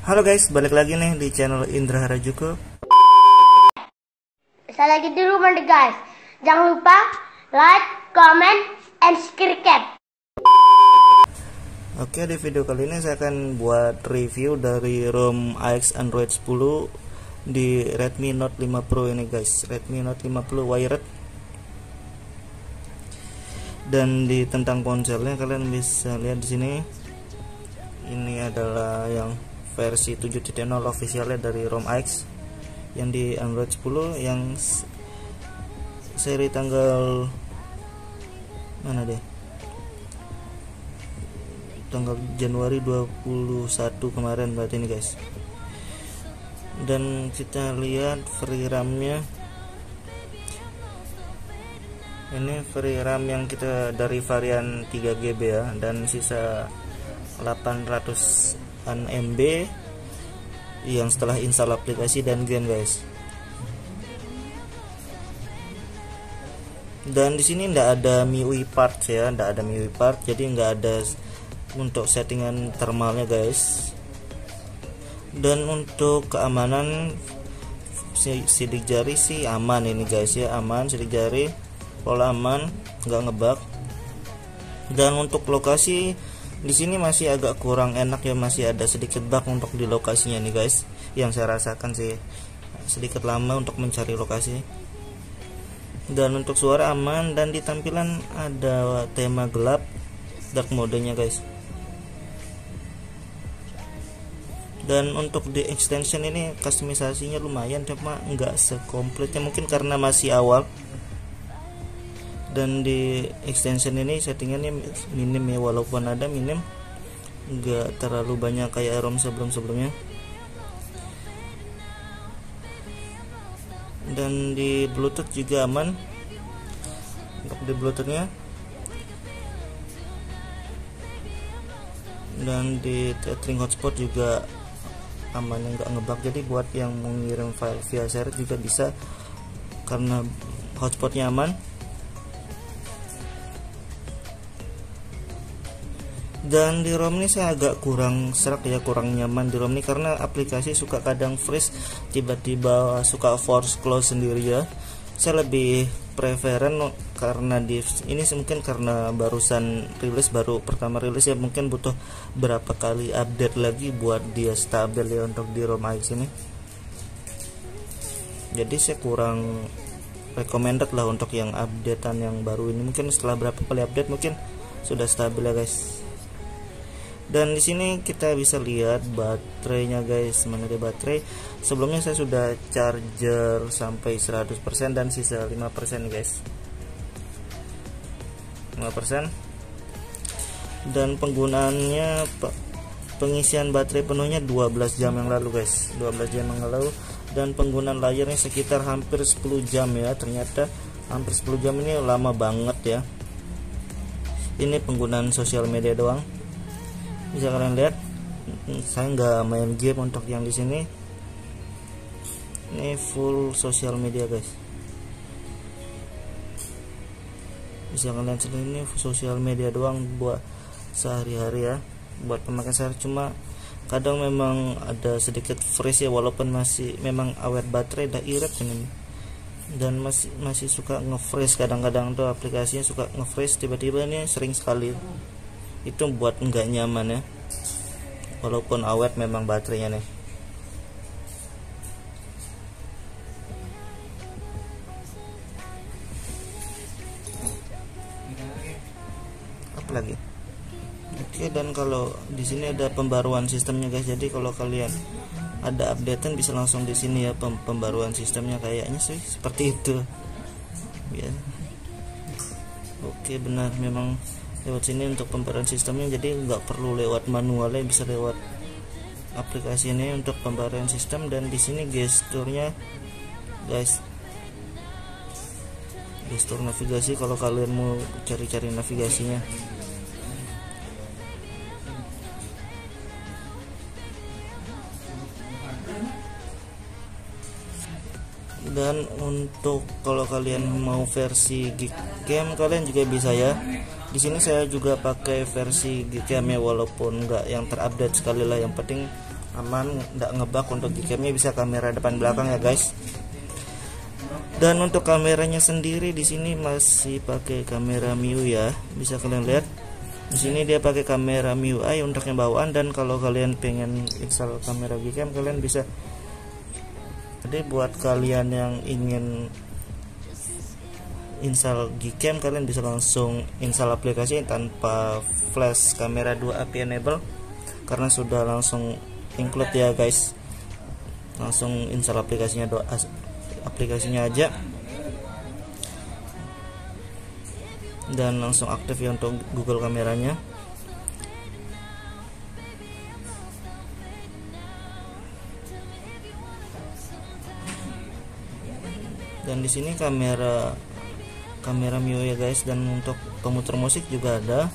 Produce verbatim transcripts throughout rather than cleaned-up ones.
Halo guys, balik lagi nih di channel Indra Harajuku. Saya lagi di rumah nih guys. Jangan lupa like, comment, and subscribe. Oke, di video kali ini saya akan buat review dari ROM A X Android sepuluh di Redmi Note lima Pro ini guys. Redmi Note lima Pro wired. Dan di tentang ponselnya kalian bisa lihat di sini. Ini adalah yang versi tujuh titik nol officialnya dari ROM A X yang di Android sepuluh yang seri tanggal mana deh tanggal Januari dua puluh satu kemarin berarti ini guys. Dan kita lihat free RAM-nya, ini free RAM yang kita dari varian tiga G B ya, dan sisa delapan ratus M B yang setelah install aplikasi dan game guys. Dan di sini tidak ada M I U I parts ya, tidak ada M I U I part, jadi nggak ada untuk settingan thermalnya guys. Dan untuk keamanan sidik jari sih aman ini guys ya, aman sidik jari, pola aman, nggak ngebug. Dan untuk lokasi di sini masih agak kurang enak ya, masih ada sedikit bug untuk di lokasinya nih guys. Yang saya rasakan sih sedikit lama untuk mencari lokasi. Dan untuk suara aman, dan di tampilan ada tema gelap dark modenya guys. Dan untuk di extension ini customisasinya lumayan, cuma nggak sekomplitnya mungkin karena masih awal. Dan di extension ini settingannya minim ya, walaupun ada minim, nggak terlalu banyak kayak ROM sebelum-sebelumnya. Dan di Bluetooth juga aman untuk di Bluetoothnya. Dan di tethering hotspot juga aman, nggak ngebug. Jadi buat yang mengirim file via share juga bisa karena hotspotnya aman. Dan di ROM ini saya agak kurang serak ya, kurang nyaman di ROM ini karena aplikasi suka kadang freeze, tiba-tiba suka force close sendiri ya. Saya lebih preferen karena di ini mungkin karena barusan rilis, baru pertama rilis ya, mungkin butuh berapa kali update lagi buat dia stabil ya untuk di ROM A X ini. Jadi saya kurang recommended lah untuk yang updatean yang baru ini. Mungkin setelah berapa kali update mungkin sudah stabil ya guys. Dan di sini kita bisa lihat baterainya guys, mana dia baterai. Sebelumnya saya sudah charger sampai seratus persen dan sisa lima persen guys. lima persen. Dan penggunaannya pengisian baterai penuhnya dua belas jam yang lalu guys, dua belas jam yang lalu. Dan penggunaan layarnya sekitar hampir sepuluh jam ya. Ternyata hampir sepuluh jam ini lama banget ya. Ini penggunaan sosial media doang. Bisa kalian lihat, saya nggak main game untuk yang di sini. Ini full sosial media guys. Bisa kalian lihat ini sosial media doang buat sehari-hari ya, buat pemakaian sehari. Cuma kadang memang ada sedikit freeze ya, walaupun masih memang awet baterai, dah irit ini. Dan masih masih suka nge-freeze kadang-kadang tuh aplikasinya suka nge-freeze tiba-tiba, ini sering sekali. Itu buat enggak nyaman ya, walaupun awet memang baterainya nih. Apalagi oke. Dan kalau di sini ada pembaruan sistemnya guys, jadi kalau kalian ada updatean bisa langsung di sini ya, pem pembaruan sistemnya kayaknya sih seperti itu ya. Oke, benar, memang lewat sini untuk pembaruan sistemnya, jadi nggak perlu lewat manualnya, bisa lewat aplikasi ini untuk pembaruan sistem. Dan di sini gesturnya guys, gestur navigasi kalau kalian mau cari-cari navigasinya. Dan untuk kalau kalian mau versi Gcam kalian juga bisa ya. Di sini saya juga pakai versi Gcam ya, walaupun nggak yang terupdate sekali lah, yang penting aman, nggak ngebug. Untuk Gcam-nya bisa kamera depan belakang ya guys. Dan untuk kameranya sendiri di sini masih pakai kamera M I U I ya, bisa kalian lihat. Di sini dia pakai kamera M I U I untuk yang bawaan, dan kalau kalian pengen install kamera Gcam kalian bisa. Jadi buat kalian yang ingin install Gcam kalian bisa langsung install aplikasi tanpa flash kamera dua A P enable, karena sudah langsung include ya guys. Langsung install aplikasinya doa aplikasinya aja dan langsung aktif ya untuk Google kameranya. Dan di sini kamera kamera M I U I ya guys, dan untuk pemutar musik juga ada.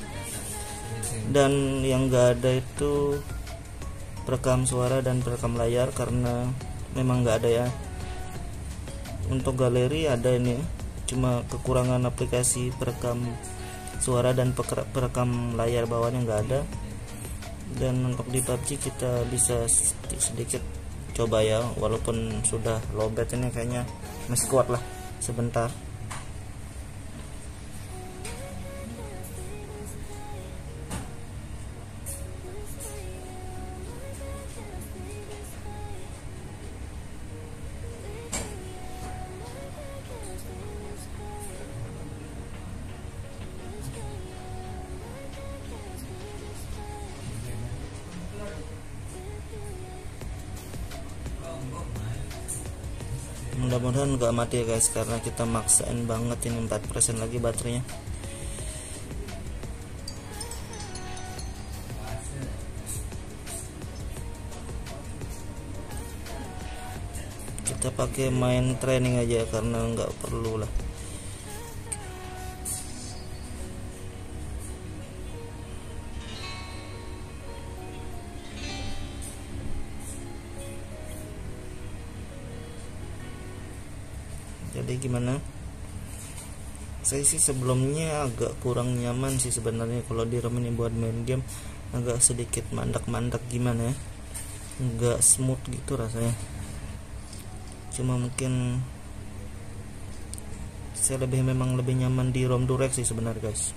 Dan yang enggak ada itu perekam suara dan perekam layar, karena memang enggak ada ya. Untuk galeri ada ini, cuma kekurangan aplikasi perekam suara dan perekam layar bawahnya nggak ada. Dan untuk di P U B G kita bisa sedikit, sedikit coba ya, walaupun sudah lowbat ini kayaknya masih kuat lah sebentar. Mudah-mudahan nggak mati ya guys, karena kita maksain banget ini empat persen lagi baterainya. Kita pakai main training aja karena nggak perlu lah. Jadi gimana? Saya sih sebelumnya agak kurang nyaman sih sebenarnya kalau di ROM ini buat main game, agak sedikit mandak-mandak gimana ya, nggak smooth gitu rasanya. Cuma mungkin saya lebih memang lebih nyaman di ROM Durex sih sebenarnya guys.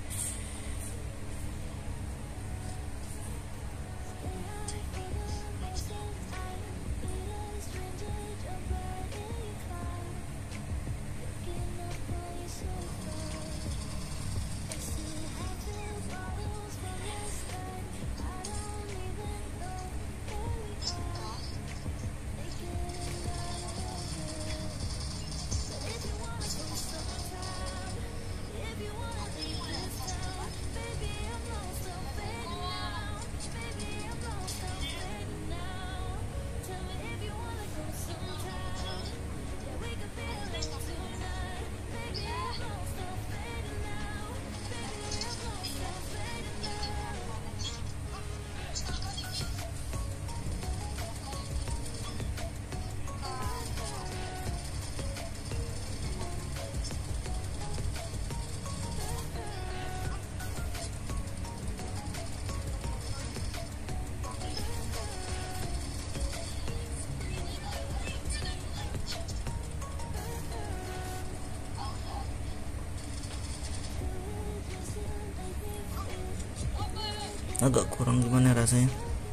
Agak kurang gimana rasanya.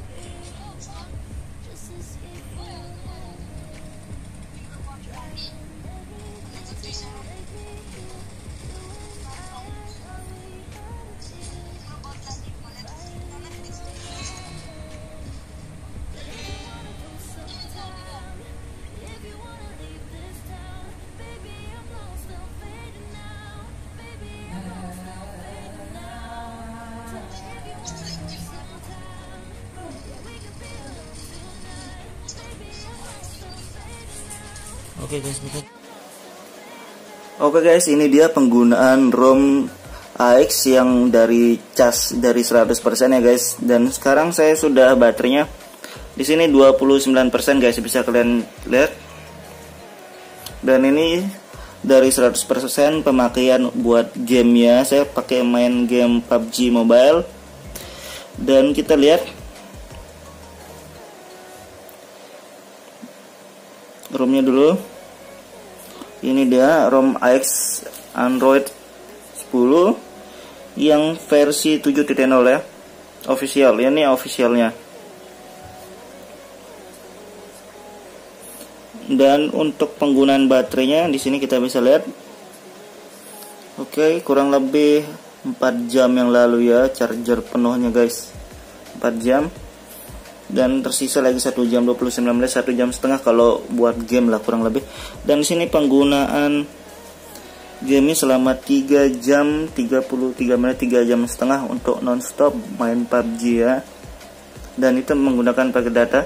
Oke guys, betul. Oke guys, ini dia penggunaan ROM A X yang dari cas dari seratus persen ya guys. Dan sekarang saya sudah baterainya di sini dua puluh sembilan persen guys, bisa kalian lihat. Dan ini dari seratus persen pemakaian buat gamenya, saya pakai main game P U B G Mobile. Dan kita lihat ROM-nya dulu. Ini dia ROM A X Android sepuluh yang versi tujuh titik nol ya, official. Ini officialnya. Dan untuk penggunaan baterainya di sini kita bisa lihat. Oke, kurang lebih empat jam yang lalu ya charger penuhnya guys. empat jam. Dan tersisa lagi satu jam dua puluh sembilan menit, satu jam setengah kalau buat game lah kurang lebih. Dan di sini penggunaan game ini selama tiga jam tiga puluh tiga menit, tiga jam setengah untuk nonstop main P U B G ya. Dan itu menggunakan paket data.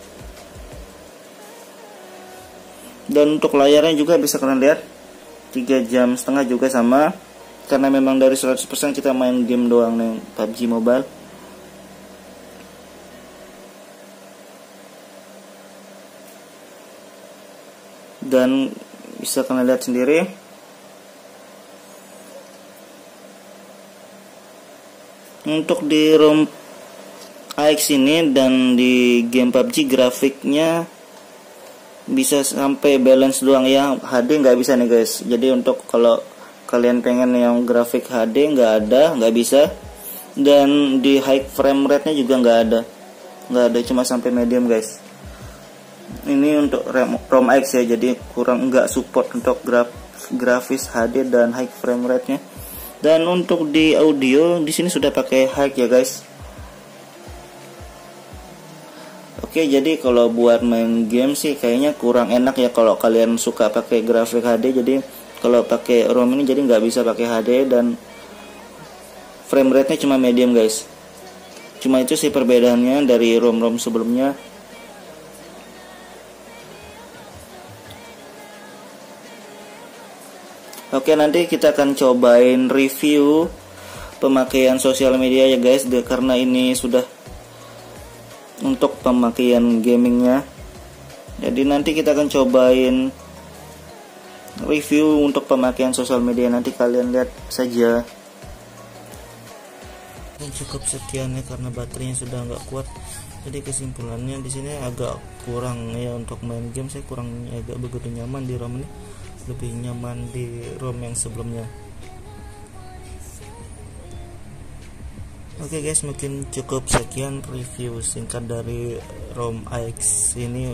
Dan untuk layarnya juga bisa kalian lihat tiga jam setengah juga sama, karena memang dari seratus persen kita main game doang nih P U B G Mobile. Dan bisa kalian lihat sendiri untuk di ROM A X ini dan di game P U B G grafiknya bisa sampai balance doang ya, H D nggak bisa nih guys. Jadi untuk kalau kalian pengen yang grafik H D nggak ada, nggak bisa. Dan di high frame rate nya juga nggak ada, nggak ada, cuma sampai medium guys. Ini untuk ROM A X ya, jadi kurang nggak support untuk graf grafis H D dan high frame rate nya. Dan untuk di audio di sini sudah pakai high ya guys. Oke, jadi kalau buat main game sih kayaknya kurang enak ya kalau kalian suka pakai grafik H D. Jadi kalau pakai ROM ini jadi nggak bisa pakai H D dan frame rate nya cuma medium guys. Cuma itu sih perbedaannya dari ROM-ROM sebelumnya. Oke, nanti kita akan cobain review pemakaian sosial media ya guys, karena ini sudah untuk pemakaian gamingnya. Jadi nanti kita akan cobain review untuk pemakaian sosial media, nanti kalian lihat saja. Cukup sekian ya, karena baterainya sudah nggak kuat. Jadi kesimpulannya di sini agak kurang ya untuk main game. Saya kurang agak begitu nyaman di ROM ini, lebih nyaman di ROM yang sebelumnya. Oke guys, mungkin cukup sekian review singkat dari ROM A X ini.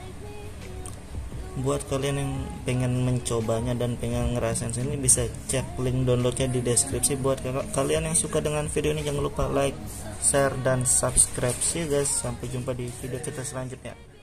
Buat kalian yang pengen mencobanya dan pengen ngerasain ini, bisa cek link downloadnya di deskripsi. Buat kalian yang suka dengan video ini, jangan lupa like, share, dan subscribe. See you guys, sampai jumpa di video kita selanjutnya.